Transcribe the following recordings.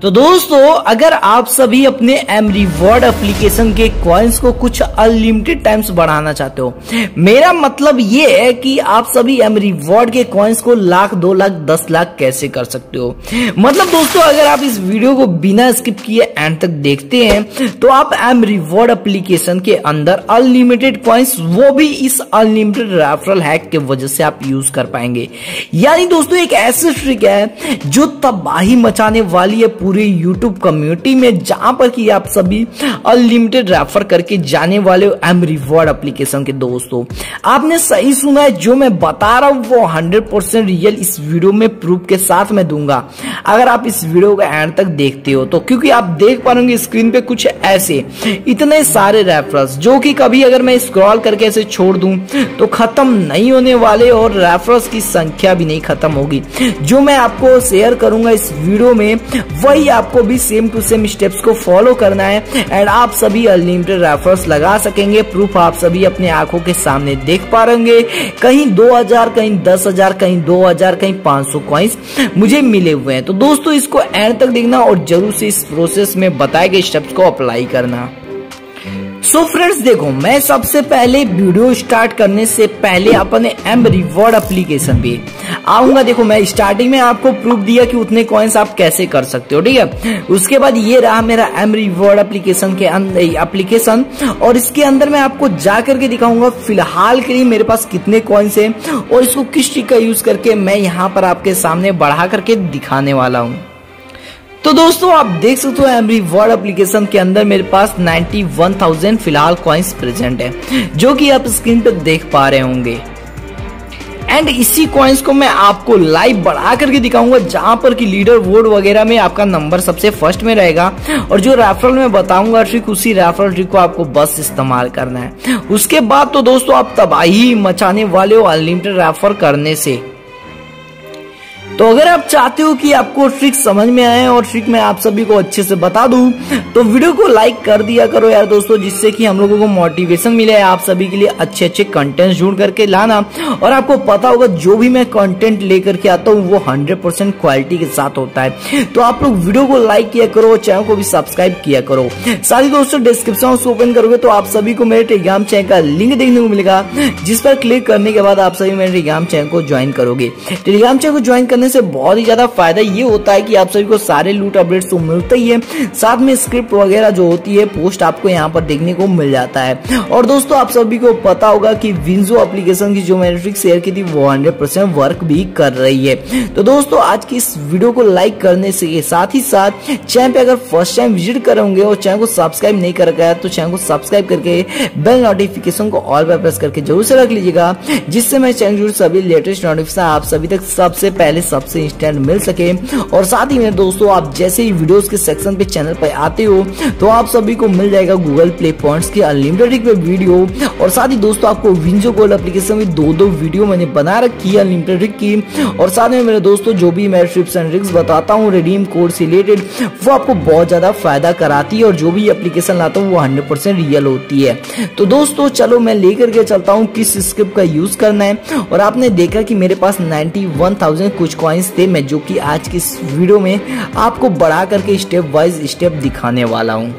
तो दोस्तों अगर आप सभी अपने एम रिवॉर्ड एप्लीकेशन के कॉइन्स को कुछ अनलिमिटेड टाइम्स बढ़ाना चाहते हो, मेरा मतलब ये है कि आप सभी एम रिवॉर्ड के कॉइन्स को लाख 2 लाख 10 लाख कैसे कर सकते हो। मतलब दोस्तों अगर आप इस वीडियो को बिना स्किप किए एंड तक देखते हैं तो आप एम रिवॉर्ड एप्लीकेशन के अंदर अनलिमिटेड कॉइन्स, वो भी इस अनलिमिटेड रेफरल हैक के वजह से आप यूज कर पाएंगे। यानी दोस्तों एक ऐसी ट्रिक है जो तबाही मचाने वाली है पूरी YouTube कम्युनिटी में, जहां पर कि आप सभी अनलिमिटेड रेफर करके जाने वाले हो एम रिवॉर्ड एप्लीकेशन के। दोस्तों आपने सही सुना है, जो मैं बता रहा हूं वो 100% रियल इस वीडियो में प्रूफ के साथ मैं दूंगा अगर आप इस वीडियो का एंड तक देखते हो तो। क्योंकि आप देख पाएंगे स्क्रीन पे कुछ ऐसे इतने सारे रेफरल्स जो कि कभी अगर मैं स्क्रॉल करके ऐसे छोड़ दूं तो खत्म नहीं होने वाले, और रेफरल्स की संख्या भी नहीं खत्म होगी। जो मैं आपको शेयर करूंगा इस वीडियो में वही आपको भी सेम टू सेम स्टेप्स को फॉलो करना है एंड आप सभी अनलिमिटेड रेफरल्स लगा सकेंगे। प्रूफ आप सभी अपने आंखों के सामने देख पा रहे, कहीं 2000, कहीं 10,000, कहीं 2000, कहीं 500 कॉइन्स मुझे मिले हुए हैं। तो दोस्तों इसको एंड तक देखना और जरूर से इस प्रोसेस में बताए गए स्टेप्स को अप्लाई करना। सो फ्रेंड्स देखो, मैं सबसे पहले वीडियो स्टार्ट करने से पहले अपने एम रिवॉर्ड एप्लीकेशन पे आऊंगा। देखो मैं स्टार्टिंग में आपको प्रूफ दिया कि उतने कॉइन्स आप कैसे कर सकते हो, ठीक है। उसके बाद ये रहा मेरा एम रिवॉर्ड एप्लीकेशन के अंदर एप्लीकेशन, और इसके अंदर मैं आपको जा करके दिखाऊंगा फिलहाल के लिए मेरे पास कितने कॉइन्स हैं और इसको किस ट्रिक का यूज करके मैं यहाँ पर आपके सामने बढ़ा करके दिखाने वाला हूँ। तो दोस्तों आप देख सकते हो एम रिवॉर्ड एप्लीकेशन के अंदर मेरे पास 91,000 फिलहाल कॉइन्स प्रेजेंट है, जो कि आप स्क्रीन पर देख पा रहे होंगे। एंड इसी कॉइन्स को मैं आपको लाइव बढ़ा करके दिखाऊंगा, जहां पर कि लीडर बोर्ड वगैरह में आपका नंबर सबसे फर्स्ट में रहेगा, और जो रेफरल में बताऊंगा ट्रिक, उसी रेफरल ट्रिक को आपको बस इस्तेमाल करना है। उसके बाद तो दोस्तों आप तबाही मचाने वाले हो अनलिमिटेड रेफर करने से। तो अगर आप चाहते हो कि आपको ट्रिक समझ में आए और ट्रिक मैं आप सभी को अच्छे से बता दूं तो वीडियो को लाइक कर दिया करो यार दोस्तों, जिससे कि हम लोगों को मोटिवेशन मिले आप सभी के लिए अच्छे अच्छे कंटेंट ढूंढ करके लाना। और आपको पता होगा जो भी मैं कंटेंट लेकर के आता हूँ वो 100% क्वालिटी के साथ होता है। तो आप लोग वीडियो को लाइक किया करो, चैनल को भी सब्सक्राइब किया करो। साथ ही दोस्तों डिस्क्रिप्शन ओपन करोगे तो आप सभी को मेरे टेलीग्राम चैनल का लिंक देखने को मिलेगा, जिस पर क्लिक करने के बाद आप सभी मेरे टेलीग्राम चैनल को ज्वाइन करोगे। टेलीग्राम चैनल को ज्वाइन करने से बहुत ही ज्यादा फायदा ये होता है कि आप सभी को सारे लूट अपडेट्स तो मिलते ही है, साथ में स्क्रिप्ट वगैरह जो होती है पोस्ट आपको यहाँ पर देखने को मिल जाता है। और दोस्तों आप सभी को पता होगा कि विंजो एप्लीकेशन की जो मैंने ट्रिक शेयर की थी वो 100% वर्क भी कर रही है। तो दोस्तों आज की इस वीडियो को लाइक करने से साथ ही साथ चैनल पे अगर फर्स्ट टाइम विजिट करोगे और चैनल को सब्सक्राइब नहीं कर रखा है तो चैनल को सब्सक्राइब करके बेल नोटिफिकेशन को ऑल पर प्रेस करके जरूर से रख लीजिएगा, जिससे मैं चैनल जुड़े सभी लेटेस्ट नोटिफिकेशन आप सभी तक सबसे पहले सबसे इंस्टेंट मिल सके। और साथ ही में दोस्तों आप जैसे ही वीडियोस के सेक्शन पे चैनल पर आते हो तो आप सभी को मिल जाएगा गूगल प्ले पॉइंट्स की अनलिमिटेड पे वीडियो, और साथ ही दोस्तों आपको विंजो गोल्ड एप्लीकेशन में 2-2 वीडियो मैंने बना रखी है अनलिमिटेड की। और साथ में मेरे दोस्तों जो भी मैं टिप्स एंड ट्रिक्स बताता हूँ रिडीम कोड से रिलेटेड वो आपको बहुत ज्यादा फायदा कराती है, और जो भी एप्लीकेशन लाता हूँ वो 100% रियल होती है। तो दोस्तों चलो मैं लेकर के चलता हूँ किस स्क्रिप्ट का यूज करना है। और आपने देखा कि मेरे पास 91,000 कुछ कॉइन्स थे, मैं जो कि आज की इस वीडियो में आपको बढ़ा करके स्टेप वाइज स्टेप दिखाने वाला हूं।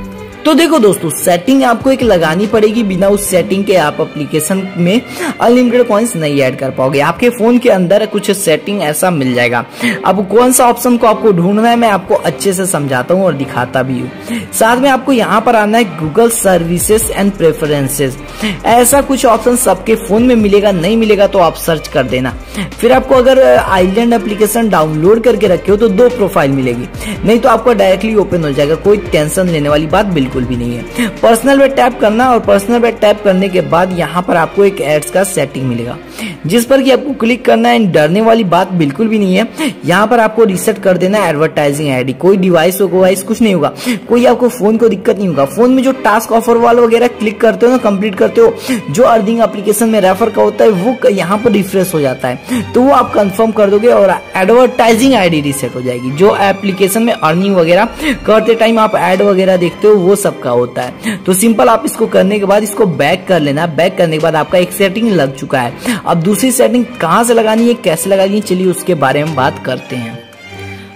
तो देखो दोस्तों सेटिंग आपको एक लगानी पड़ेगी, बिना उस सेटिंग के आप एप्लीकेशन में अनलिमिटेड कॉइन्स नहीं ऐड कर पाओगे। आपके फोन के अंदर कुछ सेटिंग ऐसा मिल जाएगा, अब कौन सा ऑप्शन को आपको ढूंढना है मैं आपको अच्छे से समझाता हूँ और दिखाता भी हूँ। साथ में आपको यहाँ पर आना है गूगल सर्विसेज एंड प्रेफरेंसेस, ऐसा कुछ ऑप्शन सबके फोन में मिलेगा, नहीं मिलेगा तो आप सर्च कर देना। फिर आपको अगर आइलैंड एप्लीकेशन डाउनलोड करके रखे हो तो 2 प्रोफाइल मिलेगी, नहीं तो आपको डायरेक्टली ओपन हो जाएगा, कोई टेंशन लेने वाली बात बिल्कुल भी नहीं है। पर्सनल पे टैप करना, और पर्सनल पे टैप करने के बाद यहाँ पर आपको एक एड्स का सेटिंग मिलेगा, जिस पर कि आपको क्लिक करना है। डरने वाली बात बिल्कुल भी नहीं है, यहाँ पर आपको रिसेट कर देना है एडवर्टाइजिंग आईडी। कोई डिवाइस कुछ नहीं होगा, कोई आपको फोन को दिक्कत नहीं होगा। फोन में जो टास्क ऑफर वाला वगैरह क्लिक करते हो ना, कंप्लीट करते हो, जो अर्निंग एप्लीकेशन में रेफर का होता है वो यहाँ पर रिफ्रेश हो जाता है, तो वो आप कंफर्म कर दोगे और एडवर्टाइजिंग आईडी रिसेट हो जाएगी। जो एप्लीकेशन में अर्निंग वगैरह करते टाइम आप एड वगैरह देखते हो वो सबका होता है। तो सिंपल आप इसको करने के बाद इसको बैक कर लेना। बैक करने के बाद आपका एक सेटिंग लग चुका है। अब दूसरी सेटिंग कहां से लगानी है, कैसे लगानी है, चलिए उसके बारे में बात करते हैं।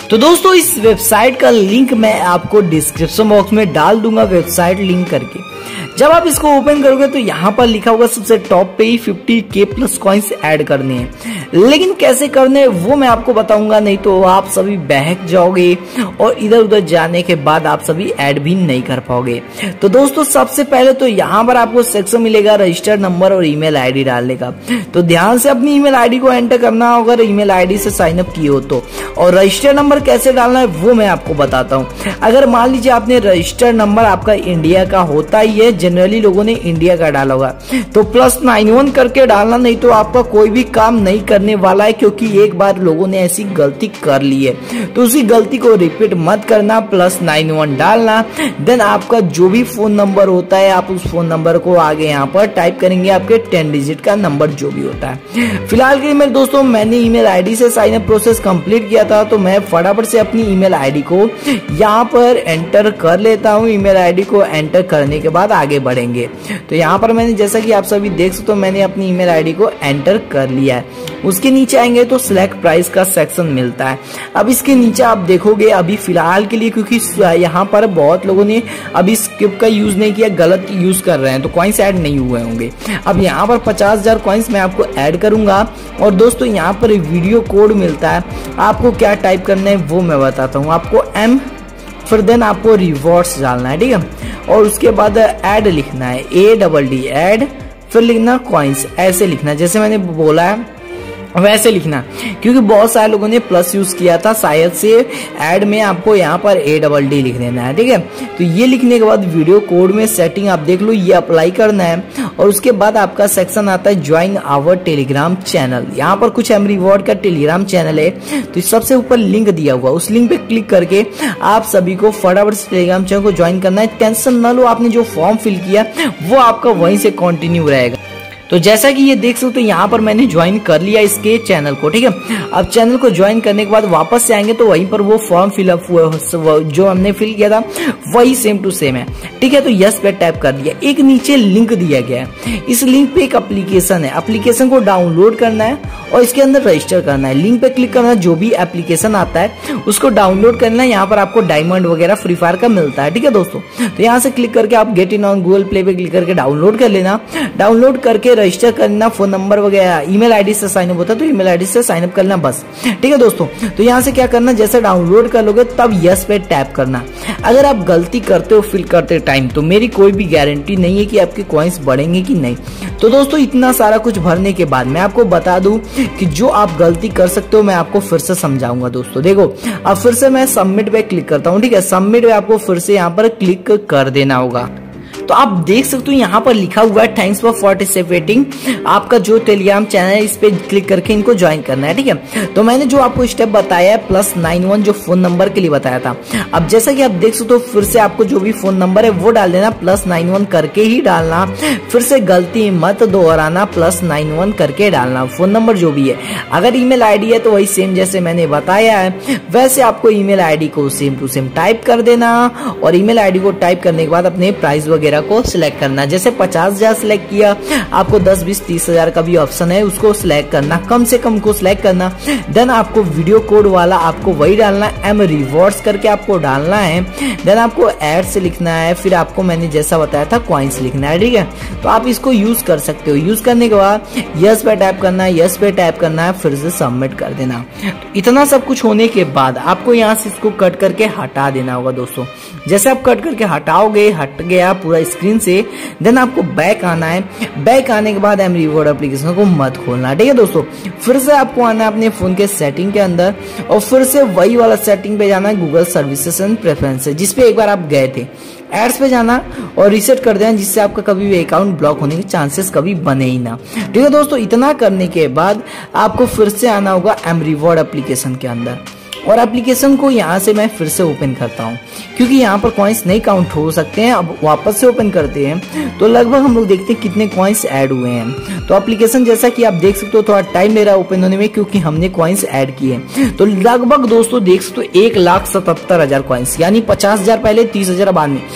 तो दोस्तों इस वेबसाइट का लिंक मैं आपको डिस्क्रिप्शन बॉक्स में डाल दूंगा, वेबसाइट लिंक करके। जब आप इसको ओपन करोगे तो यहाँ पर लिखा होगा सबसे टॉप पे ही 50K प्लस कॉइन्स ऐड करने हैं, लेकिन कैसे करने हैं वो मैं आपको बताऊंगा, नहीं तो आप सभी बहक जाओगे और इधर उधर जाने के बाद आप सभी ऐड भी नहीं कर पाओगे। तो दोस्तों सबसे पहले तो यहाँ पर आपको सेक्शन मिलेगा रजिस्टर्ड नंबर और ईमेल आईडी डालने का। तो ध्यान से अपनी ईमेल आईडी को एंटर करना होगा, ईमेल आईडी से साइन अप किए हो तो। और रजिस्टर्ड नंबर कैसे डालना है वो मैं आपको बताता हूँ। अगर मान लीजिए आपने रजिस्टर्ड नंबर आपका इंडिया का होता ही है, जनरली लोगों ने इंडिया का डाला होगा, तो +91 करके डालना, नहीं तो आपका कोई भी काम नहीं करने वाला है, क्योंकि एक बार लोगों ने ऐसी गलती कर ली है। तो उसी गलती को रिपीट मत करना, +91 डालना। देन आपका जो भी फोन नंबर होता है आप उस फोन नंबर को आगे यहाँ पर टाइप करेंगे, आपके 10 डिजिट का नंबर जो भी होता है। फिलहाल के लिए मेरे दोस्तों मैंने ईमेल आईडी से साइन अप प्रोसेस कंप्लीट किया था, तो मैं फटाफट से अपनी ईमेल आईडी को यहाँ पर एंटर कर लेता हूँ। ईमेल आईडी को एंटर करने के बाद आगे बढ़ेंगे। तो यहाँ पर मैंने, जैसा कि आप सभी देख सकते हो, मैंने अपनी ईमेल आईडी को एंटर कर लिया है। उसके नीचे आएंगे तो सिलेक्ट प्राइस का सेक्शन मिलता है। अब इसके नीचे आप देखोगे अभी फिलहाल के लिए, क्योंकि यहाँ पर बहुत लोगों ने अभी स्किप का यूज नहीं किया, गलत यूज कर रहे हैं, तो कॉइन्स ऐड नहीं हुए होंगे। अब यहाँ पर 50,000 कॉइन्स मैं आपको ऐड करूंगा। और दोस्तों यहाँ पर वीडियो कोड मिलता है, आपको क्या टाइप करना है वो मैं बताता हूँ। आपको M फिर देन आपको रिवॉर्ड्स डालना है, ठीक है। और उसके बाद ऐड लिखना है, ADD ऐड, फिर लिखना कॉइन्स, ऐसे लिखना जैसे मैंने बोला है वैसे लिखना, क्योंकि बहुत सारे लोगों ने प्लस यूज किया था, शायद से ऐड में आपको यहाँ पर ADD लिख देना है, ठीक है। तो ये लिखने के बाद वीडियो कोड में सेटिंग आप देख लो, ये अप्लाई करना है। और उसके बाद आपका सेक्शन आता है ज्वाइन आवर टेलीग्राम चैनल। यहाँ पर कुछ एमरीवॉर्ड का टेलीग्राम चैनल है, तो सबसे ऊपर लिंक दिया हुआ, उस लिंक पे क्लिक करके आप सभी को फटाफट से टेलीग्राम चैनल को ज्वाइन करना है। टेंशन न लो, आपने जो फॉर्म फिल किया वो आपका वहीं से कंटिन्यू रहेगा। तो जैसा कि ये देख सकते हो यहाँ पर मैंने ज्वाइन कर लिया इसके चैनल को, ठीक है। अब चैनल को ज्वाइन करने के बाद वापस से आएंगे तो वहीं पर वो फॉर्म फिलअप हुआ जो हमने फिल किया था वही सेम टू सेम है, ठीक है। तो यस पे टैप कर दिया। एक नीचे लिंक दिया गया है, इस लिंक पे एक एप्लीकेशन है, एप्लीकेशन को डाउनलोड करना है और इसके अंदर रजिस्टर करना है। लिंक पे क्लिक करना है, जो भी एप्लीकेशन आता है उसको डाउनलोड करना है। यहाँ पर आपको डायमंड वगैरह फ्री फायर का मिलता है, ठीक है दोस्तों। तो यहाँ से क्लिक करके आप get in on Google Play पे क्लिक करके डाउनलोड कर लेना। डाउनलोड करके रजिस्टर करना, फोन नंबर वगैरह, ईमेल आईडी से साइन अप होता है तो ईमेल आईडी से साइन अप करना बस, ठीक है दोस्तों। तो यहाँ से क्या करना, जैसे डाउनलोड कर लोगे तब यस पे टैप करना। अगर आप गलती करते हो फिल करते टाइम तो मेरी कोई भी गारंटी नहीं है कि आपके कॉइन्स बढ़ेंगे कि नहीं। तो दोस्तों इतना सारा कुछ भरने के बाद मैं आपको बता दूं कि जो आप गलती कर सकते हो मैं आपको फिर से समझाऊंगा दोस्तों। देखो अब फिर से मैं सबमिट पे क्लिक करता हूँ, ठीक है। सबमिट पे आपको फिर से यहाँ पर क्लिक कर देना होगा। तो आप देख सकते हो यहाँ पर लिखा हुआ है थैंक्स फॉर पार्टिसिपेटिंग। आपका जो टेलीग्राम चैनल है इस पे क्लिक करके इनको ज्वाइन करना है, ठीक है। तो मैंने जो आपको स्टेप बताया है +91 जो फोन नंबर के लिए बताया था। अब जैसा कि आप देख सकते हो फिर से आपको जो भी फोन नंबर है वो डाल देना, +91 करके ही डालना। फिर से गलती मत दोहराना, +91 करके डालना फोन नंबर जो भी है। अगर ईमेल आईडी है तो वही सेम जैसे मैंने बताया है वैसे आपको ईमेल आईडी को सेम टू सेम टाइप कर देना। और ईमेल आईडी को टाइप करने के बाद अपने प्राइस वगैरह को सिलेक्ट करना। जैसे 50,000 सिलेक्ट किया, आपको 10, 20, 30,000 का भी ऑप्शन है, उसको सिलेक्ट करना, कम से कम को सिलेक्ट करना। देन आपको वीडियो कोड वाला आपको वही डालना, M रिवॉर्ड्स करके आपको डालना है। देन आपको ऐड से लिखना है, फिर आपको मैंने जैसा बताया था कॉइन्स लिखना है, ठीक है। तो आप इसको यूज कर सकते हो। यूज करने के बाद यस पे टैप करना है, यस पे टैप करना है, फिर से सबमिट कर देना। तो इतना सब कुछ होने के बाद आपको यहाँ से इसको कट करके हटा देना होगा दोस्तों। जैसे आप कट करके हटाओगे, हट गया पूरा स्क्रीन से, देन आपको बैक आना है। बैक आने के बाद एमरीवॉर्ड एप्लीकेशन को मत खोलना, ठीक है दोस्तों। फिर से आपको आना है अपने फोन के सेटिंग के अंदर और फिर से वही वाला सेटिंग पे जाना है, गूगल सर्विसेज एंड प्रेफरेंसेस, जिस पे एक बार आप गए थे। एड्स पे जाना और रीसेट कर देना, जिससे आपका कभी भी अकाउंट ब्लॉक होने के चांसेस कभी बने ही ना, ठीक है दोस्तों। इतना करने के बाद आपको फिर से आना होगा एमरीवॉर्ड एप्लीकेशन के अंदर और एप्लीकेशन को यहाँ से मैं फिर से ओपन करता हूँ, क्योंकि यहाँ पर कॉइन्स नहीं काउंट हो सकते हैं। अब वापस से ओपन करते हैं तो लगभग हम लोग देखते हैं कितने कॉइन्स ऐड हुए हैं। तो एप्लीकेशन जैसा कि आप देख सकते हो थोड़ा टाइम ले रहा है ओपन होने में, क्योंकि हमने कॉइन्स ऐड किए। तो लगभग दोस्तों देख सकते हो 1,77,000 कॉइन्स, यानी 50,000 पहले, 30,000 बाद में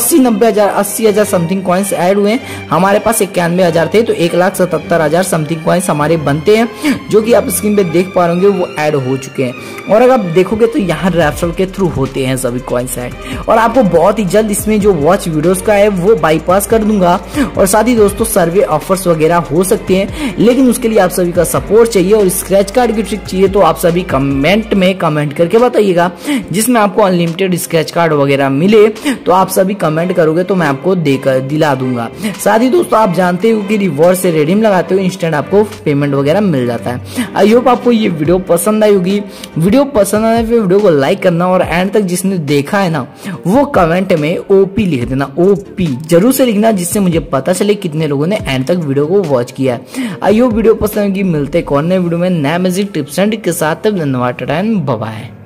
80,000 समथिंग कॉइन्स ऐड हुए। हमारे पास 91,000 थे, तो 1,77,000 समथिंग कॉइन्स हमारे बनते हैं, जो कि आप स्क्रीन पे देख पा रहे होंगे वो ऐड हो चुके हैं। और अगर देखोगे तो यहाँ रेफरल के थ्रू होते हैं सभी कॉइन्स ऐड, और आपको बहुत ही जल्द इसमें जो वॉच वीडियोस का है वो बाईपास कर दूंगा। और साथ ही दोस्तों सर्वे ऑफर्स वगैरह हो सकते हैं, लेकिन उसके लिए आप सभी का सपोर्ट चाहिए और स्क्रैच कार्ड की ट्रिक चाहिए तो आप सभी कमेंट में कमेंट करके बताइएगा, जिसमें आपको अनलिमिटेड स्क्रैच कार्ड वगैरह मिले तो आप सभी कमेंट करोगे तो मैं आपको देकर दिला दूंगा। साथ ही दोस्तों आप जानते हो कि रिवॉर्ड से रिडीम लगाते हो इंस्टेंट आपको पेमेंट वगैरह मिल जाता है। आई होप आपको ये वीडियो पसंद आई होगी। वीडियो पसंद आने पे वीडियो को लाइक करना और एंड तक जिसने देखा है ना वो कमेंट में ओपी लिख देना, ओपी जरूर से लिखना, जिससे मुझे पता चले कितने लोगों ने एंड तक वीडियो को वॉच किया है। आई होप वीडियो पसंद होगी। मिलते कौन नए वीडियो में नए मैजिक टिप्स एंड के साथ। धन्यवाद, बाय बाय।